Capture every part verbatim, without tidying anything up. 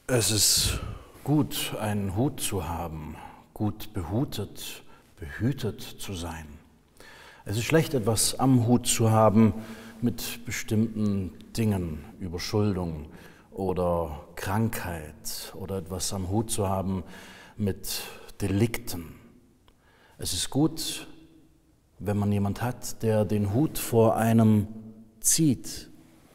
Es ist gut, einen Hut zu haben, gut behutet, behütet zu sein. Es ist schlecht, etwas am Hut zu haben mit bestimmten Dingen, Überschuldung oder Krankheit, oder etwas am Hut zu haben mit Delikten. Es ist gut, wenn man jemand hat, der den Hut vor einem zieht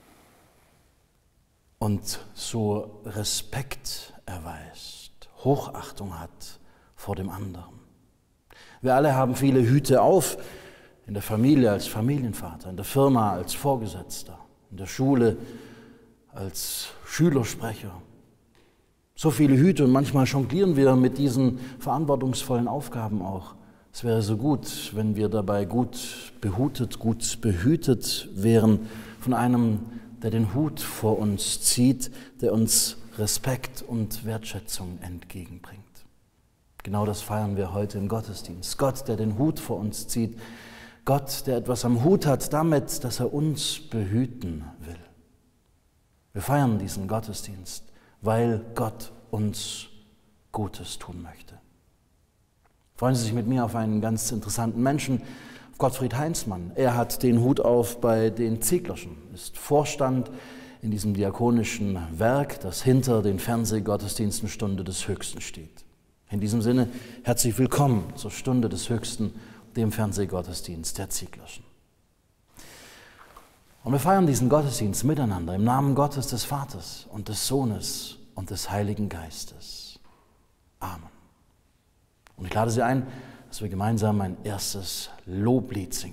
und so Respekt erweist, Hochachtung hat vor dem anderen. Wir alle haben viele Hüte auf, in der Familie als Familienvater, in der Firma als Vorgesetzter, in der Schule als Schülersprecher. So viele Hüte, und manchmal jonglieren wir mit diesen verantwortungsvollen Aufgaben auch. Es wäre so gut, wenn wir dabei gut behutet, gut behütet wären von einem, der den Hut vor uns zieht, der uns Respekt und Wertschätzung entgegenbringt. Genau das feiern wir heute im Gottesdienst. Gott, der den Hut vor uns zieht. Gott, der etwas am Hut hat damit, dass er uns behüten will. Wir feiern diesen Gottesdienst, weil Gott uns Gutes tun möchte. Freuen Sie sich mit mir auf einen ganz interessanten Menschen, auf Gottfried Heinzmann. Er hat den Hut auf bei den Zieglerschen, ist Vorstand in diesem diakonischen Werk, das hinter den Fernsehgottesdiensten Stunde des Höchsten steht. In diesem Sinne, herzlich willkommen zur Stunde des Höchsten, dem Fernsehgottesdienst der Zieglerschen. Und wir feiern diesen Gottesdienst miteinander im Namen Gottes des Vaters und des Sohnes und des Heiligen Geistes. Amen. Und ich lade Sie ein, dass wir gemeinsam ein erstes Loblied singen.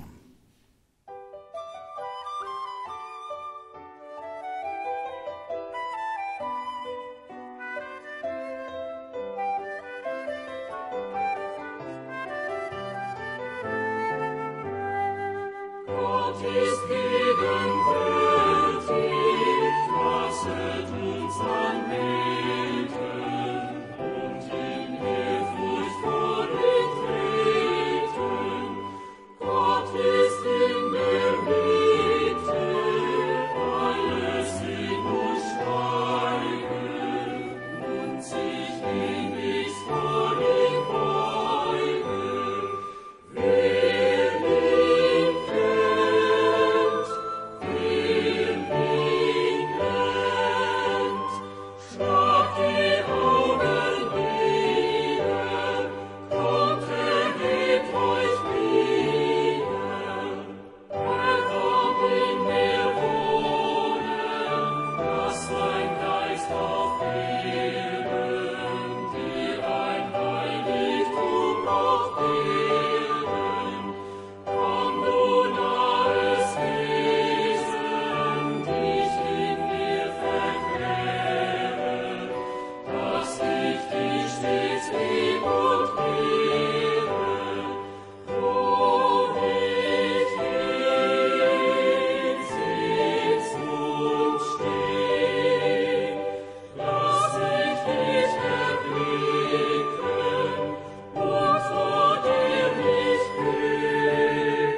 Gott ist gegenwärtig, lasset uns anbeten und in Ehrfurcht vor ihm treten. Gott ist in der Mitte, alle sing und schweigen und sich ewig vor ihm beugen. Wer ihn kennt, wer ihn nennt, schlag die Augen nieder, kommt, ergebt euch wieder. Er kommt in mir wohnen, lass sein Geist auf Erden, die ein Heiligtum auf Erden. Komm du nahes Wesen, dich in mir verklären, dass ich dich stets lieb und ehre. Wo ich hin, sitz und steh, lass ich dich erblicken und vor dir mich bücken.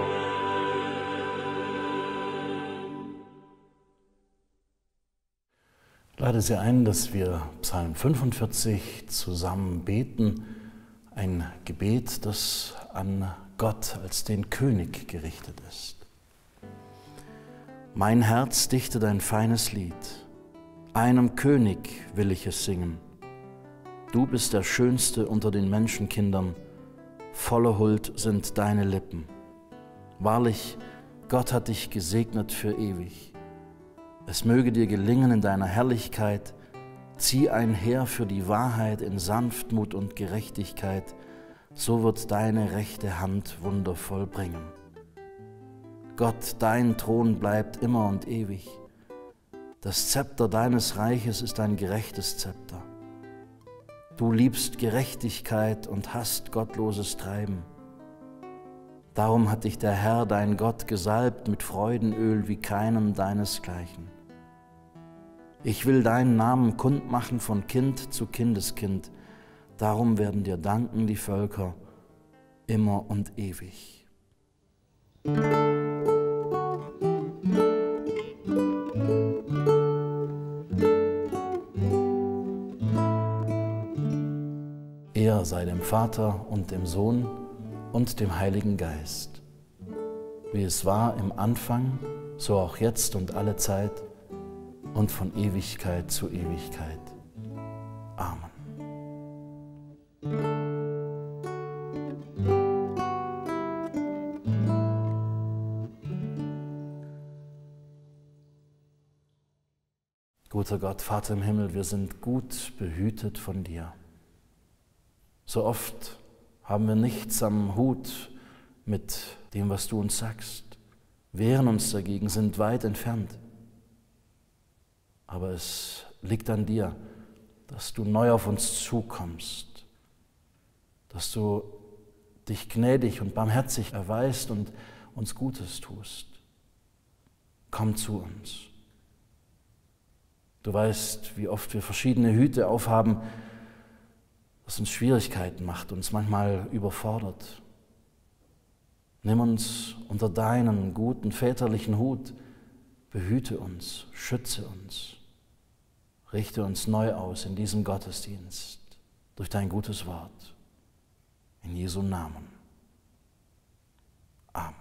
Ich lade Sie ein, dass wir Psalm fünfundvierzig zusammen beten, ein Gebet, das an Gott als den König gerichtet ist. Mein Herz dichtet ein feines Lied, einem König will ich es singen. Du bist der Schönste unter den Menschenkindern, voller Huld sind deine Lippen. Wahrlich, Gott hat dich gesegnet für ewig. Es möge dir gelingen in deiner Herrlichkeit, zieh einher für die Wahrheit in Sanftmut und Gerechtigkeit, so wird deine rechte Hand Wunder vollbringen. Gott, dein Thron bleibt immer und ewig. Das Zepter deines Reiches ist ein gerechtes Zepter. Du liebst Gerechtigkeit und hasst gottloses Treiben. Darum hat dich der Herr, dein Gott, gesalbt mit Freudenöl wie keinem deinesgleichen. Ich will deinen Namen kundmachen von Kind zu Kindeskind, darum werden dir danken die Völker immer und ewig. Ehre sei dem Vater und dem Sohn und dem Heiligen Geist, wie es war im Anfang, so auch jetzt und alle Zeit und von Ewigkeit zu Ewigkeit. Amen. Guter Gott, Vater im Himmel, wir sind gut behütet von dir. So oft haben wir nichts am Hut mit dem, was du uns sagst, wehren uns dagegen, sind weit entfernt. Aber es liegt an dir, dass du neu auf uns zukommst, dass du dich gnädig und barmherzig erweist und uns Gutes tust. Komm zu uns. Du weißt, wie oft wir verschiedene Hüte aufhaben, was uns Schwierigkeiten macht, uns manchmal überfordert. Nimm uns unter deinen guten väterlichen Hut, behüte uns, schütze uns, richte uns neu aus in diesem Gottesdienst durch dein gutes Wort. In Jesu Namen. Amen.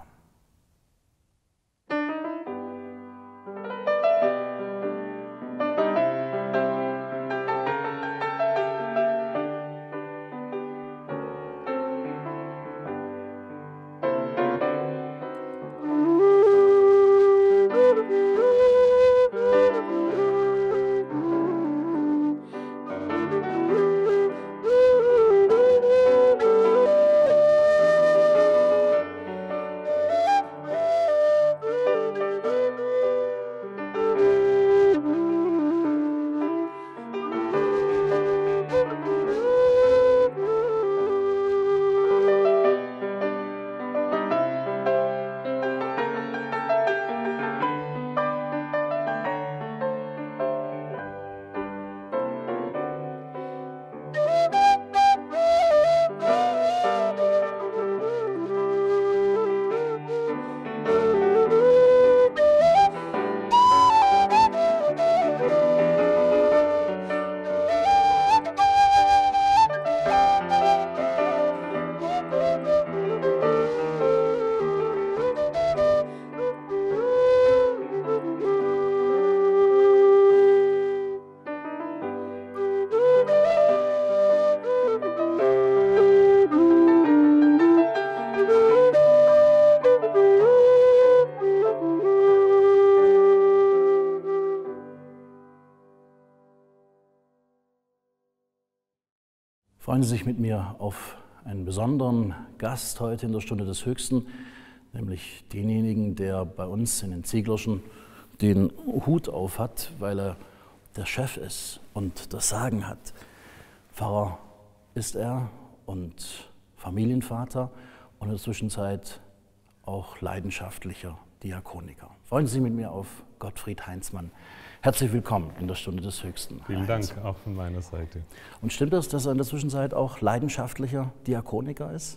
Freuen Sie sich mit mir auf einen besonderen Gast heute in der Stunde des Höchsten, nämlich denjenigen, der bei uns in den Zieglerschen den Hut auf hat, weil er der Chef ist und das Sagen hat. Pfarrer ist er und Familienvater und in der Zwischenzeit auch leidenschaftlicher Diakoniker. Freuen Sie sich mit mir auf Gottfried Heinzmann. Herzlich willkommen in der Stunde des Höchsten. Vielen Dank, auch von meiner Seite. Und stimmt es, dass er in der Zwischenzeit auch leidenschaftlicher Diakoniker ist?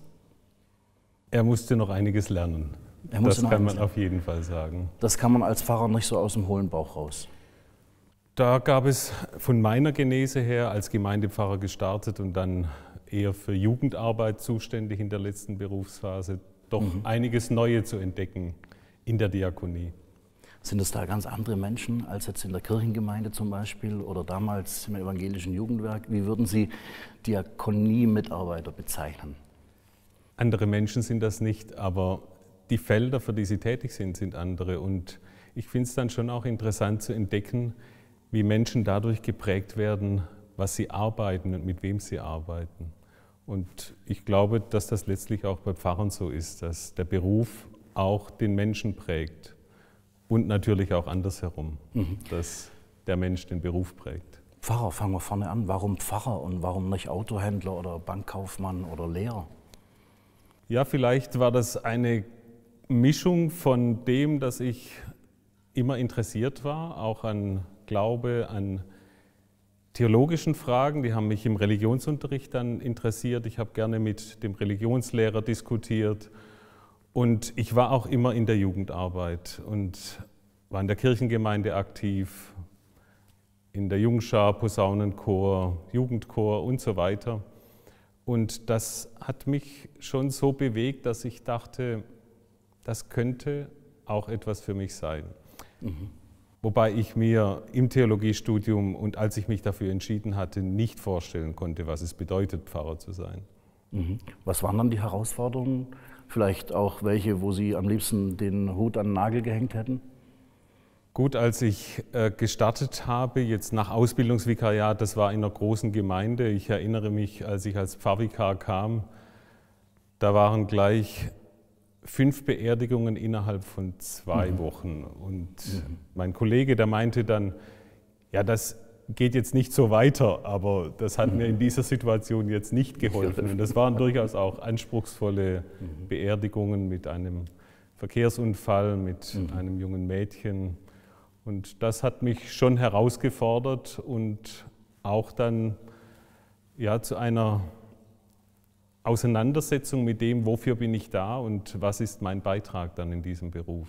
Er musste noch einiges lernen. Er musste das noch kann man lernen. auf jeden Fall sagen. Das kann man als Pfarrer nicht so aus dem hohlen Bauch raus. Da gab es von meiner Genese her als Gemeindepfarrer gestartet und dann eher für Jugendarbeit zuständig in der letzten Berufsphase, doch mhm. einiges Neue zu entdecken in der Diakonie. Sind es da ganz andere Menschen als jetzt in der Kirchengemeinde zum Beispiel oder damals im evangelischen Jugendwerk? Wie würden Sie Diakonie-Mitarbeiter bezeichnen? Andere Menschen sind das nicht, aber die Felder, für die sie tätig sind, sind andere. Und ich finde es dann schon auch interessant zu entdecken, wie Menschen dadurch geprägt werden, was sie arbeiten und mit wem sie arbeiten. Und ich glaube, dass das letztlich auch bei Pfarrern so ist, dass der Beruf auch den Menschen prägt. Und natürlich auch andersherum, mhm. dass der Mensch den Beruf prägt. Pfarrer, fangen wir vorne an. Warum Pfarrer und warum nicht Autohändler oder Bankkaufmann oder Lehrer? Ja, vielleicht war das eine Mischung von dem, dass ich immer interessiert war, auch an Glaube, an theologischen Fragen. Die haben mich im Religionsunterricht dann interessiert. Ich habe gerne mit dem Religionslehrer diskutiert. Und ich war auch immer in der Jugendarbeit und war in der Kirchengemeinde aktiv, in der Jungschar, Posaunenchor, Jugendchor und so weiter. Und das hat mich schon so bewegt, dass ich dachte, das könnte auch etwas für mich sein. Mhm. Wobei ich mir im Theologiestudium und als ich mich dafür entschieden hatte, nicht vorstellen konnte, was es bedeutet, Pfarrer zu sein. Mhm. Was waren dann die Herausforderungen? Vielleicht auch welche, wo Sie am liebsten den Hut an den Nagel gehängt hätten? Gut, als ich äh, gestartet habe, jetzt nach Ausbildungsvikariat, das war in einer großen Gemeinde. Ich erinnere mich, als ich als Pfarrvikar kam, da waren gleich fünf Beerdigungen innerhalb von zwei mhm. Wochen. Und mhm. mein Kollege, der meinte dann, ja, das geht jetzt nicht so weiter, aber das hat mhm. mir in dieser Situation jetzt nicht geholfen. Und das waren durchaus auch anspruchsvolle mhm. Beerdigungen mit einem Verkehrsunfall, mit mhm. einem jungen Mädchen. Und das hat mich schon herausgefordert und auch dann ja, zu einer Auseinandersetzung mit dem, wofür bin ich da und was ist mein Beitrag dann in diesem Beruf.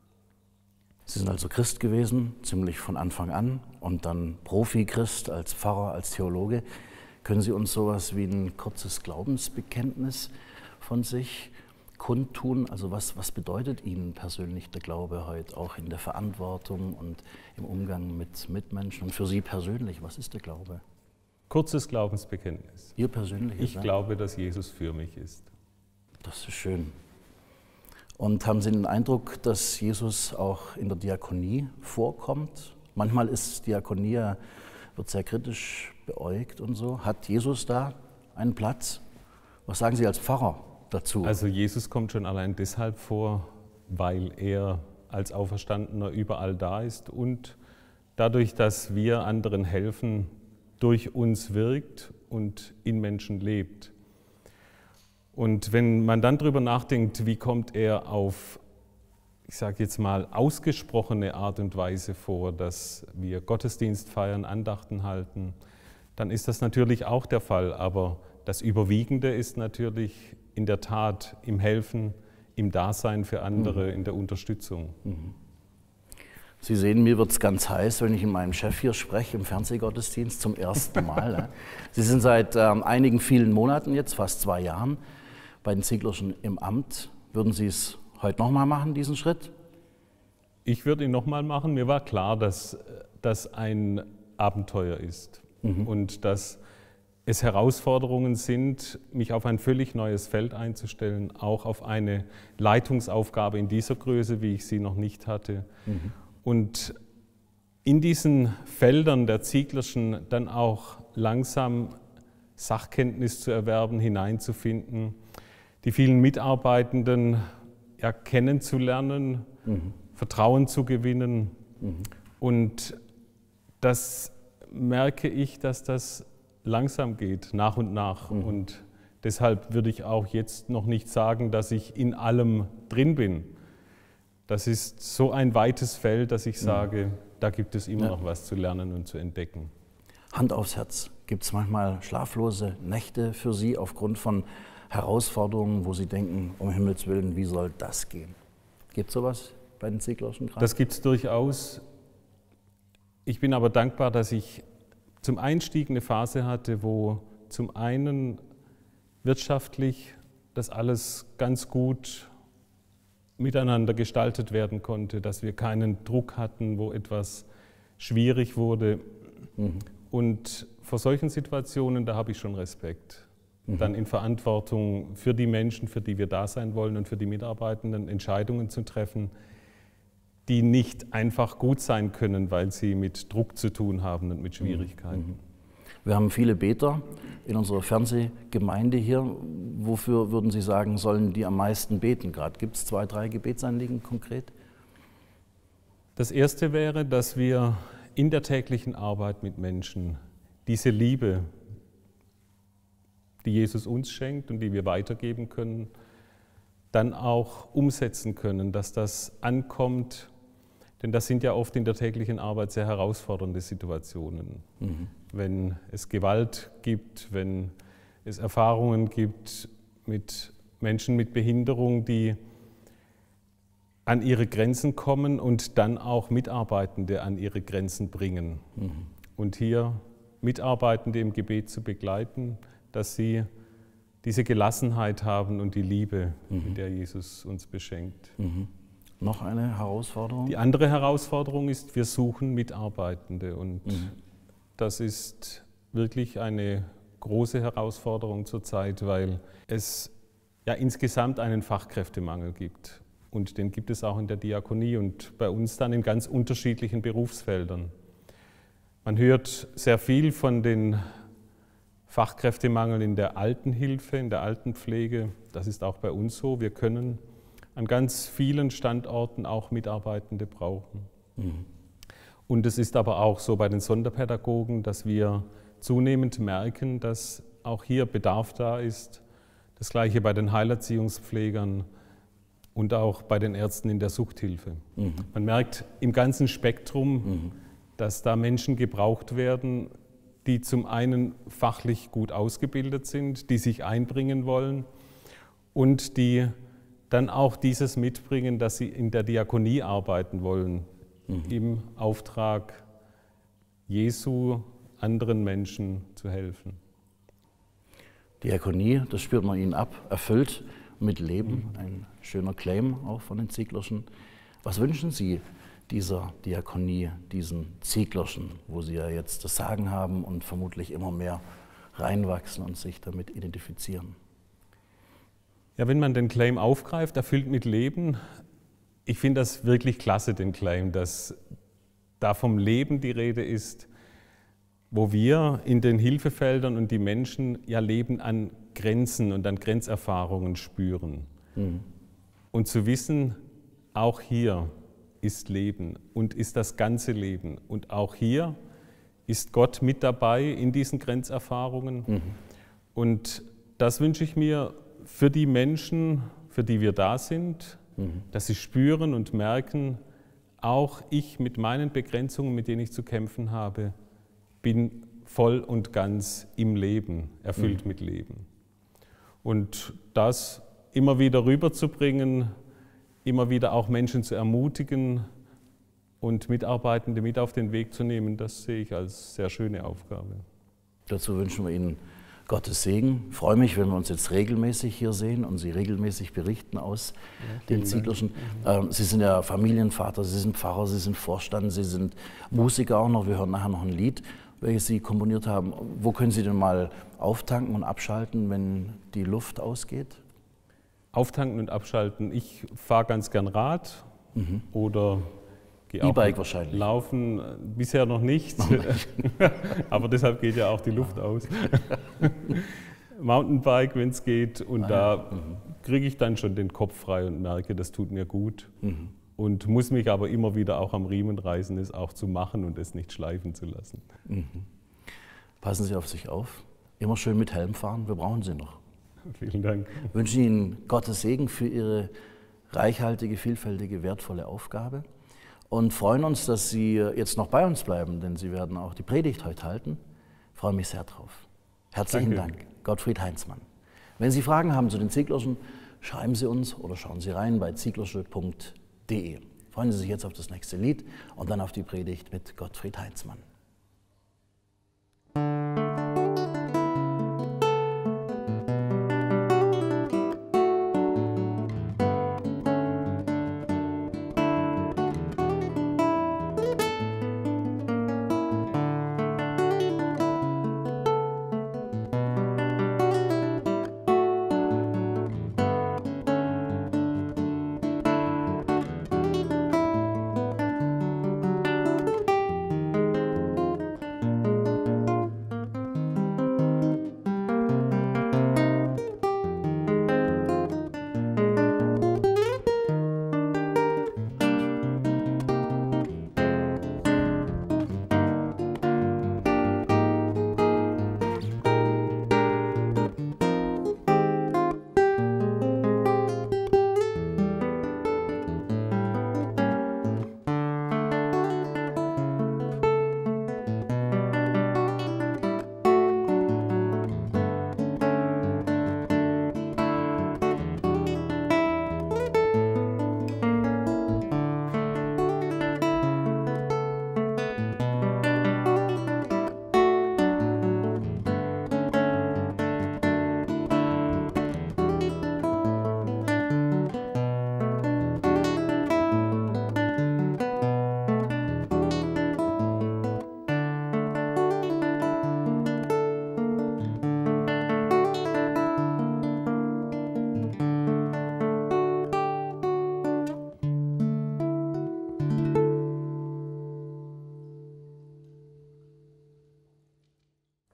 Sie sind also Christ gewesen, ziemlich von Anfang an und dann Profi-Christ als Pfarrer, als Theologe. Können Sie uns sowas wie ein kurzes Glaubensbekenntnis von sich kundtun? Also was, was bedeutet Ihnen persönlich der Glaube heute, auch in der Verantwortung und im Umgang mit Mitmenschen? Und für Sie persönlich, was ist der Glaube? Kurzes Glaubensbekenntnis. Ihr persönliches? Ich glaube, dass Jesus für mich ist. Das ist schön. Und haben Sie den Eindruck, dass Jesus auch in der Diakonie vorkommt? Manchmal ist Diakonie, wird sehr kritisch beäugt und so. Hat Jesus da einen Platz? Was sagen Sie als Pfarrer dazu? Also Jesus kommt schon allein deshalb vor, weil er als Auferstandener überall da ist und dadurch, dass wir anderen helfen, durch uns wirkt und in Menschen lebt. Und wenn man dann darüber nachdenkt, wie kommt er auf, ich sage jetzt mal, ausgesprochene Art und Weise vor, dass wir Gottesdienst feiern, Andachten halten, dann ist das natürlich auch der Fall. Aber das Überwiegende ist natürlich in der Tat im Helfen, im Dasein für andere, mhm. in der Unterstützung. Mhm. Sie sehen, mir wird es ganz heiß, wenn ich mit meinem Chef hier spreche, im Fernsehgottesdienst zum ersten Mal. Ne? Sie sind seit ähm, einigen vielen Monaten, jetzt fast zwei Jahren, bei den Zieglerschen im Amt. Würden Sie es heute nochmal machen, diesen Schritt? Ich würde ihn nochmal machen. Mir war klar, dass das ein Abenteuer ist mhm. und dass es Herausforderungen sind, mich auf ein völlig neues Feld einzustellen, auch auf eine Leitungsaufgabe in dieser Größe, wie ich sie noch nicht hatte. Mhm. Und in diesen Feldern der Zieglerschen dann auch langsam Sachkenntnis zu erwerben, hineinzufinden, die vielen Mitarbeitenden ja, kennenzulernen, mhm. Vertrauen zu gewinnen. Mhm. Und das merke ich, dass das langsam geht, nach und nach. Mhm. Und deshalb würde ich auch jetzt noch nicht sagen, dass ich in allem drin bin. Das ist so ein weites Feld, dass ich sage, ja. da gibt es immer ja. noch was zu lernen und zu entdecken. Hand aufs Herz. Gibt es manchmal schlaflose Nächte für Sie aufgrund von Herausforderungen, wo Sie denken, um Himmels Willen, wie soll das gehen? Gibt es sowas bei den Zieglerschen gerade? Das gibt es durchaus. Ich bin aber dankbar, dass ich zum Einstieg eine Phase hatte, wo zum einen wirtschaftlich das alles ganz gut miteinander gestaltet werden konnte, dass wir keinen Druck hatten, wo etwas schwierig wurde. Mhm. Und vor solchen Situationen, da habe ich schon Respekt. Mhm. Dann in Verantwortung für die Menschen, für die wir da sein wollen und für die Mitarbeitenden Entscheidungen zu treffen, die nicht einfach gut sein können, weil sie mit Druck zu tun haben und mit Schwierigkeiten. Mhm. Wir haben viele Beter in unserer Fernsehgemeinde hier. Wofür würden Sie sagen, sollen die am meisten beten gerade? Gibt es zwei, drei Gebetsanliegen konkret? Das erste wäre, dass wir in der täglichen Arbeit mit Menschen diese Liebe, die Jesus uns schenkt und die wir weitergeben können, dann auch umsetzen können, dass das ankommt. Denn das sind ja oft in der täglichen Arbeit sehr herausfordernde Situationen. Mhm. Wenn es Gewalt gibt, wenn es Erfahrungen gibt mit Menschen mit Behinderung, die an ihre Grenzen kommen und dann auch Mitarbeitende an ihre Grenzen bringen. Mhm. Und hier Mitarbeitende im Gebet zu begleiten, dass sie diese Gelassenheit haben und die Liebe, mhm. mit der Jesus uns beschenkt. Mhm. Noch eine Herausforderung? Die andere Herausforderung ist, wir suchen Mitarbeitende und mhm. das ist wirklich eine große Herausforderung zurzeit, weil es ja insgesamt einen Fachkräftemangel gibt und den gibt es auch in der Diakonie und bei uns dann in ganz unterschiedlichen Berufsfeldern. Man hört sehr viel von den Fachkräftemangel in der Altenhilfe, in der Altenpflege. Das ist auch bei uns so. Wir können an ganz vielen Standorten auch Mitarbeitende brauchen. Mhm. Und es ist aber auch so bei den Sonderpädagogen, dass wir zunehmend merken, dass auch hier Bedarf da ist. Das Gleiche bei den Heilerziehungspflegern und auch bei den Ärzten in der Suchthilfe. Mhm. Man merkt im ganzen Spektrum, mhm. dass da Menschen gebraucht werden, die zum einen fachlich gut ausgebildet sind, die sich einbringen wollen und die dann auch dieses mitbringen, dass sie in der Diakonie arbeiten wollen, mhm. im Auftrag Jesu anderen Menschen zu helfen. Diakonie, das spürt man ihnen ab, erfüllt mit Leben, mhm. ein schöner Claim auch von den Zieglerschen. Was wünschen Sie dieser Diakonie, diesen Zieglerschen, wo Sie ja jetzt das Sagen haben und vermutlich immer mehr reinwachsen und sich damit identifizieren? Ja, wenn man den Claim aufgreift, erfüllt mit Leben, ich finde das wirklich klasse, den Claim, dass da vom Leben die Rede ist, wo wir in den Hilfefeldern und die Menschen ja Leben an Grenzen und an Grenzerfahrungen spüren. Mhm. Und zu wissen, auch hier ist Leben und ist das ganze Leben. Und auch hier ist Gott mit dabei in diesen Grenzerfahrungen. Mhm. Und das wünsche ich mir für die Menschen, für die wir da sind, mhm. dass sie spüren und merken, auch ich mit meinen Begrenzungen, mit denen ich zu kämpfen habe, bin voll und ganz im Leben, erfüllt mhm. mit Leben. Und das immer wieder rüberzubringen, immer wieder auch Menschen zu ermutigen und Mitarbeitende mit auf den Weg zu nehmen, das sehe ich als sehr schöne Aufgabe. Dazu wünschen wir Ihnen Gottes Segen. Ich freue mich, wenn wir uns jetzt regelmäßig hier sehen und Sie regelmäßig berichten aus ja, den Zieglerschen. Mhm. Sie sind ja Familienvater, Sie sind Pfarrer, Sie sind Vorstand, Sie sind Musiker auch noch. Wir hören nachher noch ein Lied, welches Sie komponiert haben. Wo können Sie denn mal auftanken und abschalten, wenn die Luft ausgeht? Auftanken und abschalten. Ich fahre ganz gern Rad mhm. oder gehe auch E-Bike wahrscheinlich. Laufen. Bisher noch nicht, noch nicht. Aber deshalb geht ja auch die Luft aus. Mountainbike, wenn es geht. Und ah, da ja. mhm. kriege ich dann schon den Kopf frei und merke, das tut mir gut. Mhm. Und muss mich aber immer wieder auch am Riemen reißen, es auch zu machen und es nicht schleifen zu lassen. Mhm. Passen Sie auf sich auf. Immer schön mit Helm fahren, wir brauchen Sie noch. Vielen Dank. Ich wünsche Ihnen Gottes Segen für Ihre reichhaltige, vielfältige, wertvolle Aufgabe und freuen uns, dass Sie jetzt noch bei uns bleiben, denn Sie werden auch die Predigt heute halten. Ich freue mich sehr drauf. Herzlichen Danke. Dank, Gottfried Heinzmann. Wenn Sie Fragen haben zu den Zieglerschen, schreiben Sie uns oder schauen Sie rein bei zieglersche punkt de. Freuen Sie sich jetzt auf das nächste Lied und dann auf die Predigt mit Gottfried Heinzmann.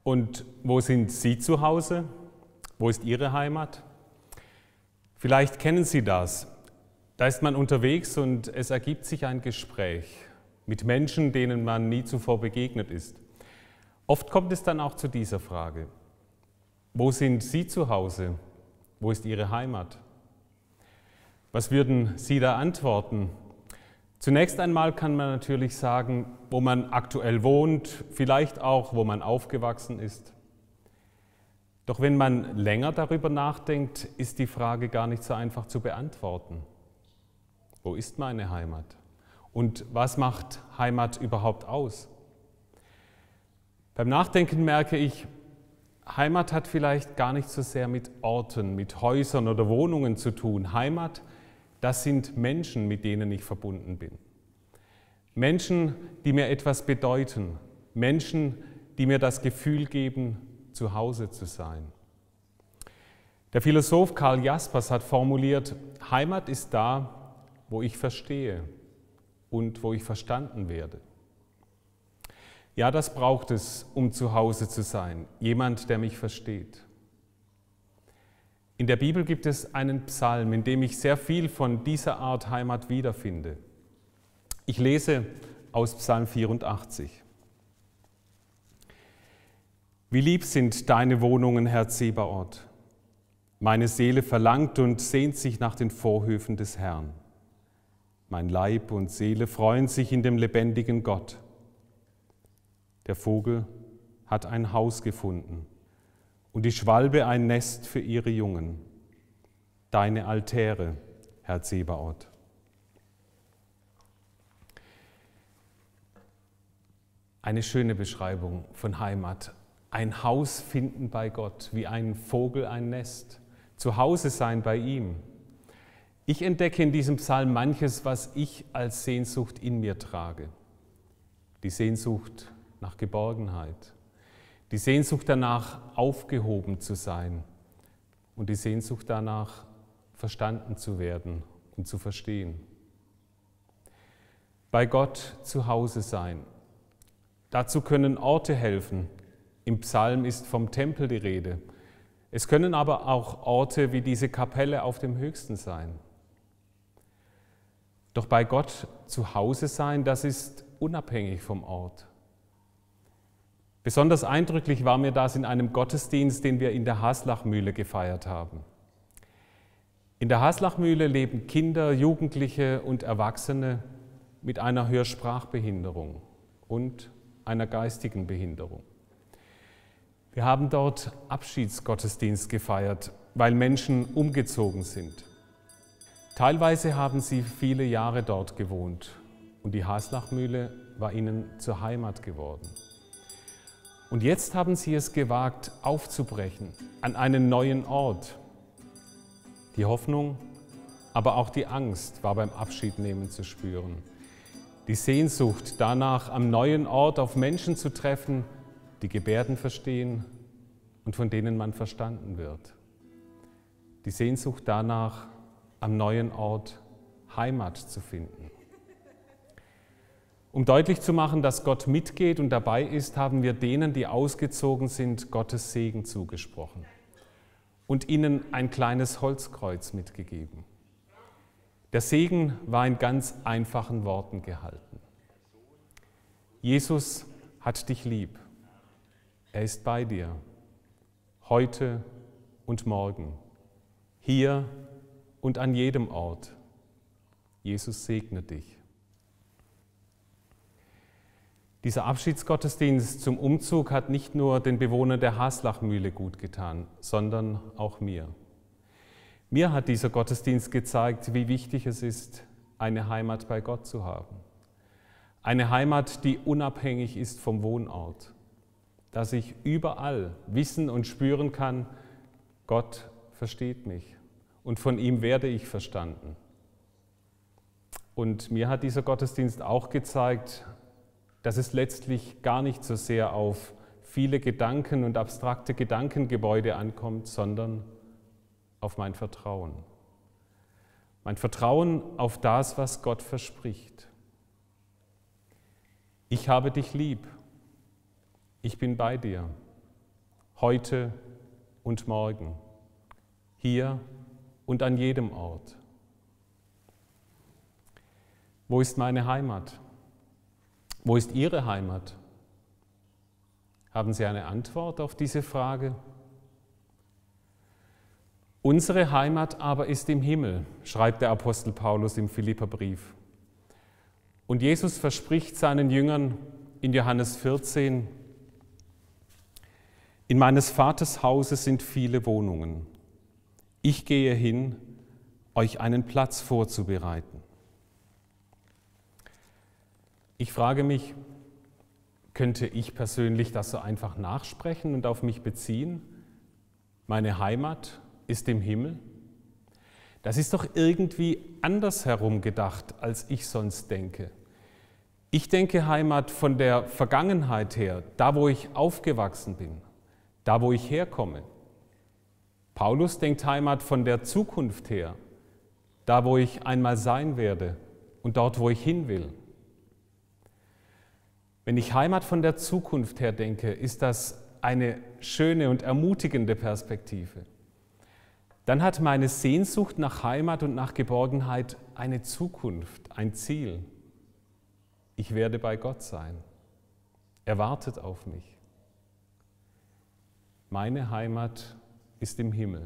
Und wo sind Sie zu Hause? Wo ist Ihre Heimat? Vielleicht kennen Sie das. Da ist man unterwegs und es ergibt sich ein Gespräch mit Menschen, denen man nie zuvor begegnet ist. Oft kommt es dann auch zu dieser Frage: Wo sind Sie zu Hause? Wo ist Ihre Heimat? Was würden Sie da antworten? Zunächst einmal kann man natürlich sagen, wo man aktuell wohnt, vielleicht auch, wo man aufgewachsen ist. Doch wenn man länger darüber nachdenkt, ist die Frage gar nicht so einfach zu beantworten. Wo ist meine Heimat? Und was macht Heimat überhaupt aus? Beim Nachdenken merke ich, Heimat hat vielleicht gar nicht so sehr mit Orten, mit Häusern oder Wohnungen zu tun. Heimat, das sind Menschen, mit denen ich verbunden bin. Menschen, die mir etwas bedeuten. Menschen, die mir das Gefühl geben, zu Hause zu sein. Der Philosoph Karl Jaspers hat formuliert: Heimat ist da, wo ich verstehe und wo ich verstanden werde. Ja, das braucht es, um zu Hause zu sein. Jemand, der mich versteht. In der Bibel gibt es einen Psalm, in dem ich sehr viel von dieser Art Heimat wiederfinde. Ich lese aus Psalm vierundachtzig. Wie lieb sind deine Wohnungen, Herr Zebaoth. Meine Seele verlangt und sehnt sich nach den Vorhöfen des Herrn. Mein Leib und Seele freuen sich in dem lebendigen Gott. Der Vogel hat ein Haus gefunden und die Schwalbe ein Nest für ihre Jungen. Deine Altäre, Herr Zebaoth. Eine schöne Beschreibung von Heimat. Ein Haus finden bei Gott, wie ein Vogel ein Nest. Zu Hause sein bei ihm. Ich entdecke in diesem Psalm manches, was ich als Sehnsucht in mir trage. Die Sehnsucht nach Geborgenheit. Die Sehnsucht danach, aufgehoben zu sein und die Sehnsucht danach, verstanden zu werden und zu verstehen. Bei Gott zu Hause sein. Dazu können Orte helfen. Im Psalm ist vom Tempel die Rede. Es können aber auch Orte wie diese Kapelle auf dem Höchsten sein. Doch bei Gott zu Hause sein, das ist unabhängig vom Ort. Besonders eindrücklich war mir das in einem Gottesdienst, den wir in der Haslachmühle gefeiert haben. In der Haslachmühle leben Kinder, Jugendliche und Erwachsene mit einer Hörsprachbehinderung und einer geistigen Behinderung. Wir haben dort Abschiedsgottesdienst gefeiert, weil Menschen umgezogen sind. Teilweise haben sie viele Jahre dort gewohnt und die Haslachmühle war ihnen zur Heimat geworden. Und jetzt haben sie es gewagt, aufzubrechen an einen neuen Ort. Die Hoffnung, aber auch die Angst war beim Abschiednehmen zu spüren. Die Sehnsucht danach, am neuen Ort auf Menschen zu treffen, die Gebärden verstehen und von denen man verstanden wird. Die Sehnsucht danach, am neuen Ort Heimat zu finden. Um deutlich zu machen, dass Gott mitgeht und dabei ist, haben wir denen, die ausgezogen sind, Gottes Segen zugesprochen und ihnen ein kleines Holzkreuz mitgegeben. Der Segen war in ganz einfachen Worten gehalten. Jesus hat dich lieb. Er ist bei dir, heute und morgen, hier und an jedem Ort. Jesus segne dich. Dieser Abschiedsgottesdienst zum Umzug hat nicht nur den Bewohnern der Haslachmühle gut getan, sondern auch mir. Mir hat dieser Gottesdienst gezeigt, wie wichtig es ist, eine Heimat bei Gott zu haben. Eine Heimat, die unabhängig ist vom Wohnort. Dass ich überall wissen und spüren kann, Gott versteht mich und von ihm werde ich verstanden. Und mir hat dieser Gottesdienst auch gezeigt, dass es letztlich gar nicht so sehr auf viele Gedanken und abstrakte Gedankengebäude ankommt, sondern auf mein Vertrauen. Mein Vertrauen auf das, was Gott verspricht. Ich habe dich lieb. Ich bin bei dir. heute und morgen, hier und an jedem Ort. Wo ist meine Heimat? Wo ist Ihre Heimat? Haben Sie eine Antwort auf diese Frage? Unsere Heimat aber ist im Himmel, schreibt der Apostel Paulus im Philipperbrief. Und Jesus verspricht seinen Jüngern in Johannes vierzehn, in meines Vaters Hause sind viele Wohnungen. Ich gehe hin, euch einen Platz vorzubereiten. Ich frage mich, könnte ich persönlich das so einfach nachsprechen und auf mich beziehen? Meine Heimat ist im Himmel? Das ist doch irgendwie andersherum gedacht, als ich sonst denke. Ich denke Heimat von der Vergangenheit her, da wo ich aufgewachsen bin, da wo ich herkomme. Paulus denkt Heimat von der Zukunft her, da wo ich einmal sein werde und dort, wo ich hin will. Wenn ich Heimat von der Zukunft her denke, ist das eine schöne und ermutigende Perspektive. Dann hat meine Sehnsucht nach Heimat und nach Geborgenheit eine Zukunft, ein Ziel. Ich werde bei Gott sein. Er wartet auf mich. Meine Heimat ist im Himmel.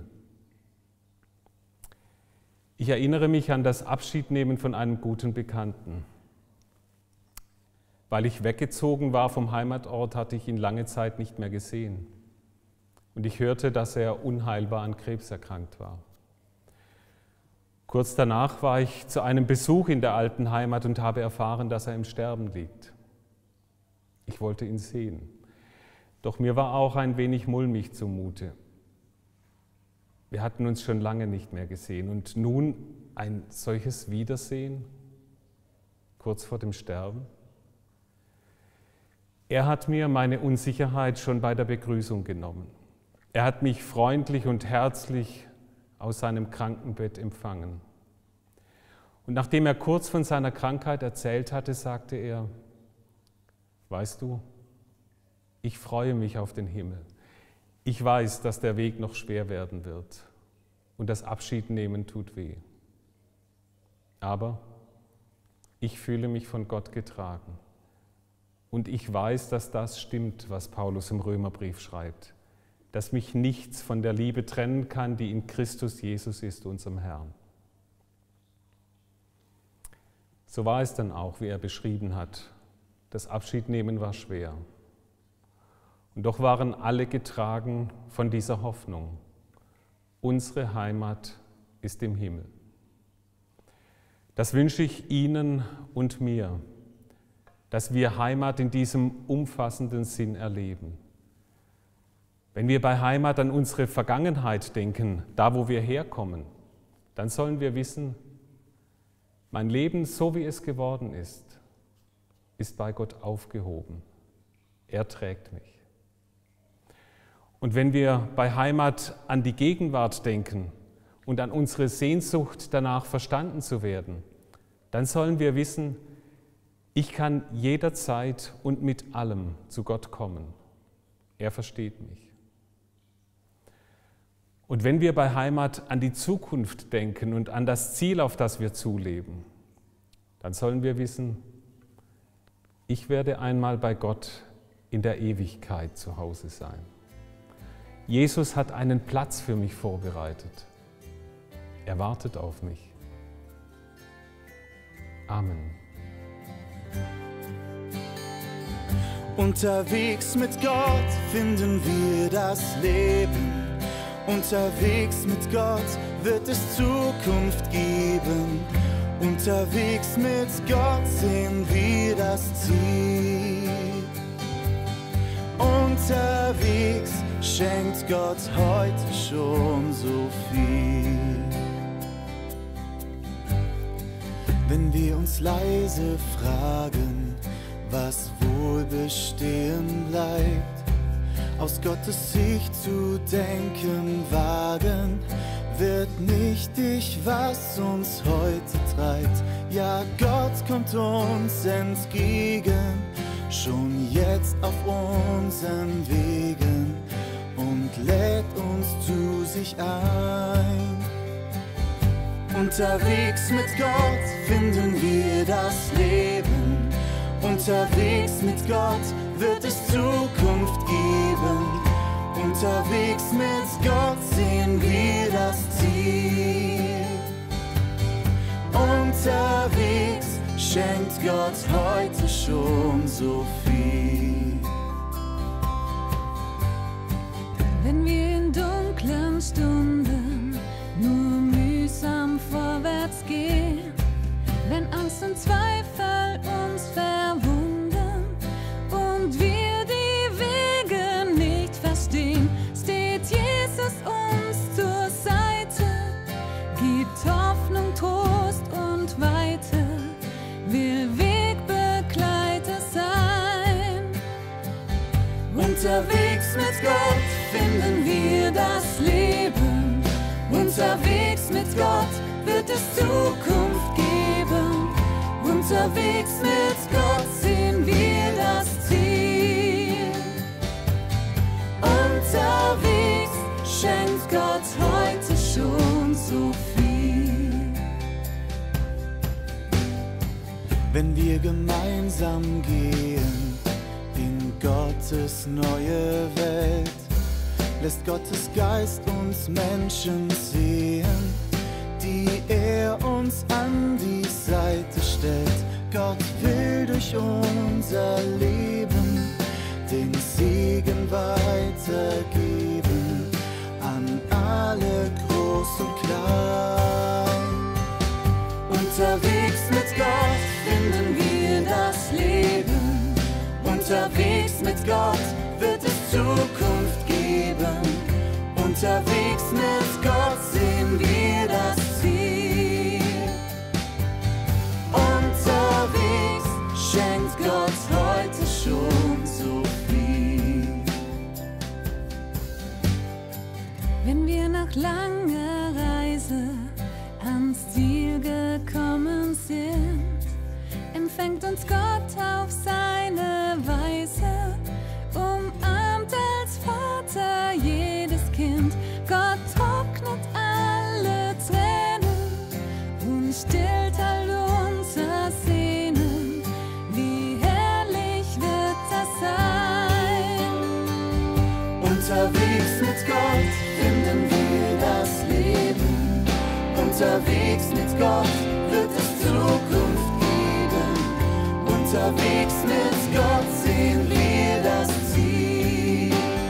Ich erinnere mich an das Abschiednehmen von einem guten Bekannten. Weil ich weggezogen war vom Heimatort, hatte ich ihn lange Zeit nicht mehr gesehen. Und ich hörte, dass er unheilbar an Krebs erkrankt war. Kurz danach war ich zu einem Besuch in der alten Heimat und habe erfahren, dass er im Sterben liegt. Ich wollte ihn sehen. Doch mir war auch ein wenig mulmig zumute. Wir hatten uns schon lange nicht mehr gesehen und nun ein solches Wiedersehen, kurz vor dem Sterben. Er hat mir meine Unsicherheit schon bei der Begrüßung genommen. Er hat mich freundlich und herzlich aus seinem Krankenbett empfangen. Und nachdem er kurz von seiner Krankheit erzählt hatte, sagte er, weißt du, ich freue mich auf den Himmel. Ich weiß, dass der Weg noch schwer werden wird und das Abschiednehmen tut weh. Aber ich fühle mich von Gott getragen. Und ich weiß, dass das stimmt, was Paulus im Römerbrief schreibt, dass mich nichts von der Liebe trennen kann, die in Christus Jesus ist, unserem Herrn. So war es dann auch, wie er beschrieben hat. Das Abschiednehmen war schwer. Und doch waren alle getragen von dieser Hoffnung. Unsere Heimat ist im Himmel. Das wünsche ich Ihnen und mir, dass wir Heimat in diesem umfassenden Sinn erleben. Wenn wir bei Heimat an unsere Vergangenheit denken, da wo wir herkommen, dann sollen wir wissen, mein Leben, so wie es geworden ist, ist bei Gott aufgehoben. Er trägt mich. Und wenn wir bei Heimat an die Gegenwart denken und an unsere Sehnsucht danach verstanden zu werden, dann sollen wir wissen, ich kann jederzeit und mit allem zu Gott kommen. Er versteht mich. Und wenn wir bei Heimat an die Zukunft denken und an das Ziel, auf das wir zuleben, dann sollen wir wissen, ich werde einmal bei Gott in der Ewigkeit zu Hause sein. Jesus hat einen Platz für mich vorbereitet. Er wartet auf mich. Amen. Unterwegs mit Gott finden wir das Leben. Unterwegs mit Gott wird es Zukunft geben. Unterwegs mit Gott sehen wir das Ziel. Unterwegs schenkt Gott heute schon so viel. Wenn wir uns leise fragen, was wohl bestehen bleibt, aus Gottes Sicht zu denken wagen, wird nichtig, was uns heute treibt. Ja, Gott kommt uns entgegen, schon jetzt auf unseren Wegen. lädt uns zu sich ein. Unterwegs mit Gott finden wir das Leben. Unterwegs mit Gott wird es Zukunft geben. Unterwegs mit Gott sehen wir das Ziel. Unterwegs schenkt Gott heute schon so viel. Wenn wir in dunklen Stunden nur mühsam vorwärts gehen, wenn Angst und Zweifel uns verwunden und wir die Wege nicht verstehen, steht Jesus uns zur Seite, gibt Hoffnung, Trost und Weite, will Wegbegleiter sein. Unterwegs mit Gott finden wir das Leben. Unterwegs mit Gott wird es Zukunft geben. Unterwegs mit Gott sehen wir das Ziel. Unterwegs schenkt Gott heute schon so viel. Wenn wir gemeinsam gehen in Gottes neue Welt, lässt Gottes Geist uns Menschen sehen, die er uns an die Seite stellt. Gott will durch unser Leben den Segen weitergeben an alle groß und klein. Unterwegs mit Gott finden wir das Leben. Unterwegs mit Gott wird es Zukunft geben. Unterwegs mit Gott sehen wir das Ziel. Unterwegs schenkt Gott heute schon so viel. Wenn wir nach langer Reise ans Ziel gekommen sind, empfängt uns Gott auf seine Weise, umarmt als Vater jedes Kind. Gott trocknet alle Tränen und stillt all unser Sehnen. Wie herrlich wird das sein. Unterwegs mit Gott finden wir das Leben. Unterwegs mit Gott wird es Zukunft geben. Unterwegs mit Gott sehen wir das Ziel.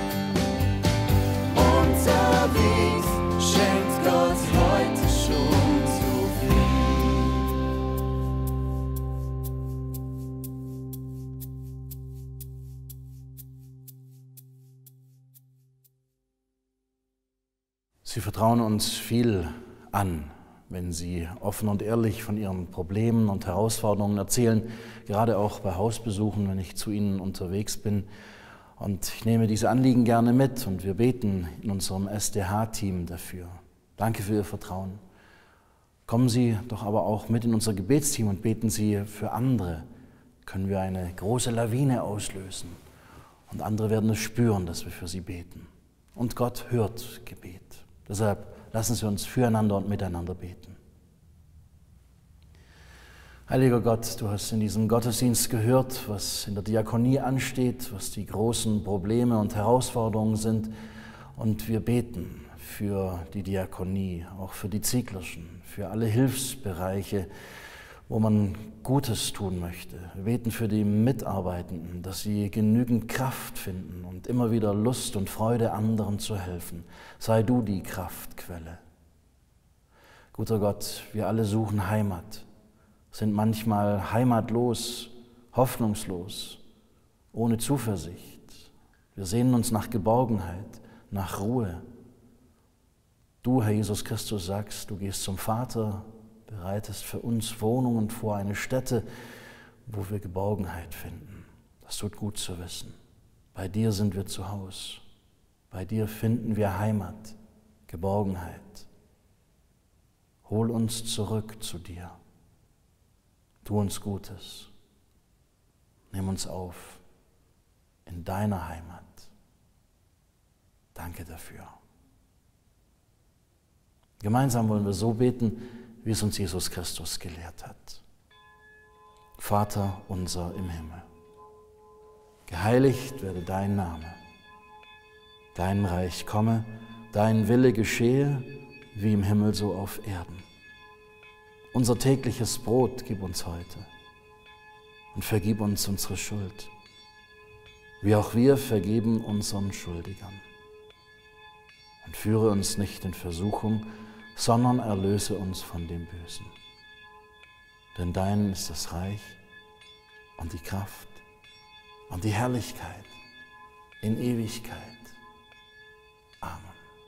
Unterwegs schenkt Gott heute schon so viel. Sie vertrauen uns viel an, wenn Sie offen und ehrlich von Ihren Problemen und Herausforderungen erzählen, gerade auch bei Hausbesuchen, wenn ich zu Ihnen unterwegs bin. Und ich nehme diese Anliegen gerne mit und wir beten in unserem S D H-Team dafür. Danke für Ihr Vertrauen. Kommen Sie doch aber auch mit in unser Gebetsteam und beten Sie für andere. Können wir eine große Lawine auslösen und andere werden es spüren, dass wir für sie beten. Und Gott hört Gebet. Deshalb lassen Sie uns füreinander und miteinander beten. Heiliger Gott, du hast in diesem Gottesdienst gehört, was in der Diakonie ansteht, was die großen Probleme und Herausforderungen sind. Und wir beten für die Diakonie, auch für die Zieglerschen, für alle Hilfsbereiche, wo man Gutes tun möchte. Wir beten für die Mitarbeitenden, dass sie genügend Kraft finden und immer wieder Lust und Freude, anderen zu helfen. Sei du die Kraftquelle. Guter Gott, wir alle suchen Heimat, sind manchmal heimatlos, hoffnungslos, ohne Zuversicht. Wir sehnen uns nach Geborgenheit, nach Ruhe. Du, Herr Jesus Christus, sagst, du gehst zum Vater, bereitest für uns Wohnungen vor, eine Stätte, wo wir Geborgenheit finden. Das tut gut zu wissen. Bei dir sind wir zu Hause. Bei dir finden wir Heimat, Geborgenheit. Hol uns zurück zu dir. Tu uns Gutes. Nimm uns auf in deiner Heimat. Danke. Danke dafür. Gemeinsam wollen wir so beten, wie es uns Jesus Christus gelehrt hat. Vater unser im Himmel, geheiligt werde dein Name. Dein Reich komme, dein Wille geschehe, wie im Himmel so auf Erden. Unser tägliches Brot gib uns heute und vergib uns unsere Schuld, wie auch wir vergeben unseren Schuldigern. Und führe uns nicht in Versuchung, sondern erlöse uns von dem Bösen. Denn dein ist das Reich und die Kraft und die Herrlichkeit in Ewigkeit. Amen.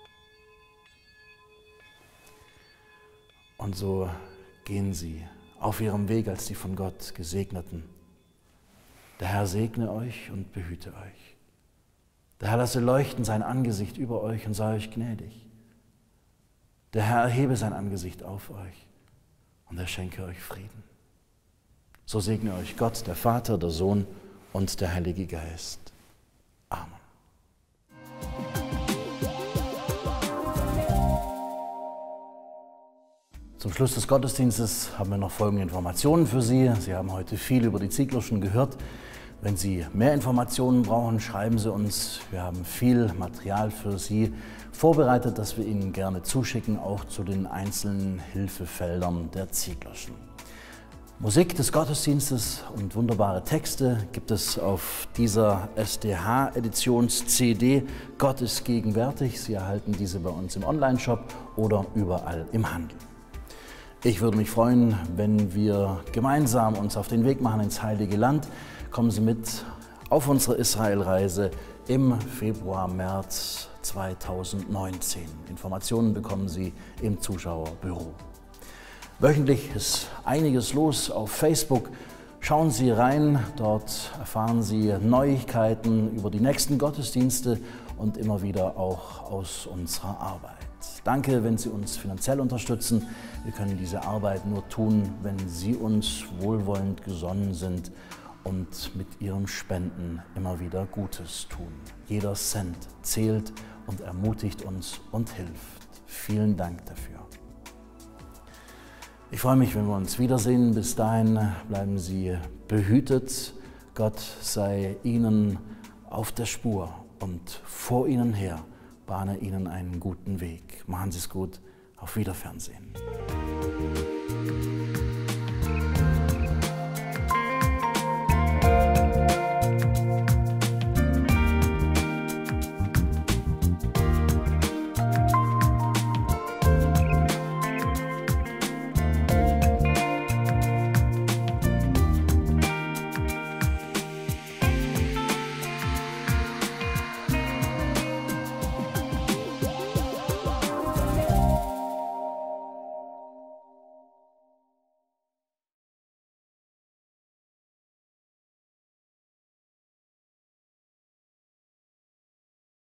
Und so gehen sie auf ihrem Weg als die von Gott Gesegneten. Der Herr segne euch und behüte euch. Der Herr lasse leuchten sein Angesicht über euch und sei euch gnädig. Der Herr erhebe sein Angesicht auf euch und er schenke euch Frieden. So segne euch Gott, der Vater, der Sohn und der Heilige Geist. Amen. Zum Schluss des Gottesdienstes haben wir noch folgende Informationen für Sie. Sie haben heute viel über die Ziglerschen gehört. Wenn Sie mehr Informationen brauchen, schreiben Sie uns. Wir haben viel Material für Sie vorbereitet, das wir Ihnen gerne zuschicken, auch zu den einzelnen Hilfefeldern der Ziglerschen. Musik des Gottesdienstes und wunderbare Texte gibt es auf dieser S D H-Editions-C D. Gott ist gegenwärtig. Sie erhalten diese bei uns im Online-Shop oder überall im Handel. Ich würde mich freuen, wenn wir gemeinsam uns auf den Weg machen ins Heilige Land. Kommen Sie mit auf unsere Israelreise im Februar, März zweitausendneunzehn. Informationen bekommen Sie im Zuschauerbüro. Wöchentlich ist einiges los auf Facebook. Schauen Sie rein, dort erfahren Sie Neuigkeiten über die nächsten Gottesdienste und immer wieder auch aus unserer Arbeit. Danke, wenn Sie uns finanziell unterstützen. Wir können diese Arbeit nur tun, wenn Sie uns wohlwollend gesonnen sind und mit Ihren Spenden immer wieder Gutes tun. Jeder Cent zählt und ermutigt uns und hilft. Vielen Dank dafür. Ich freue mich, wenn wir uns wiedersehen. Bis dahin bleiben Sie behütet. Gott sei Ihnen auf der Spur und vor Ihnen her. Bahne Ihnen einen guten Weg. Machen Sie es gut. Auf Wiederfernsehen.